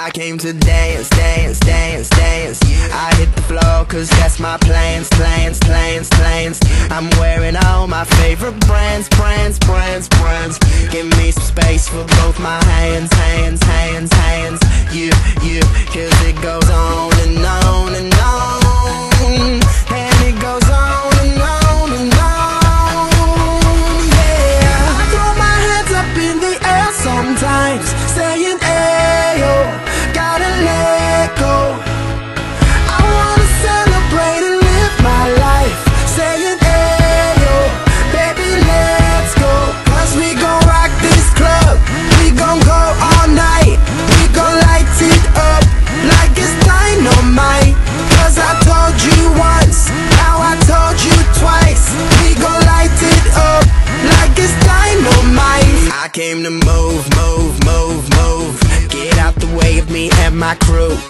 I came to dance, dance, dance, dance. I hit the floor cause that's my plans, plans, plans, plans. I'm wearing all my favorite brands, brands, brands, brands. Give me some space for both my hands, hands, hands, hands. You, cause it goes on and on and on. And it goes on and on and on. Yeah, I throw my hands up in the air sometimes, saying ayo, gotta let go. I wanna celebrate and live my life, saying ayo, baby let's go. Cause we gon' rock this club, we gon' go all night. We gon' light it up like it's dynamite. Cause I told you once, now I told you twice. We gon' light it up like it's dynamite. I came to move, move, move, move. Get out the way of me and my crew.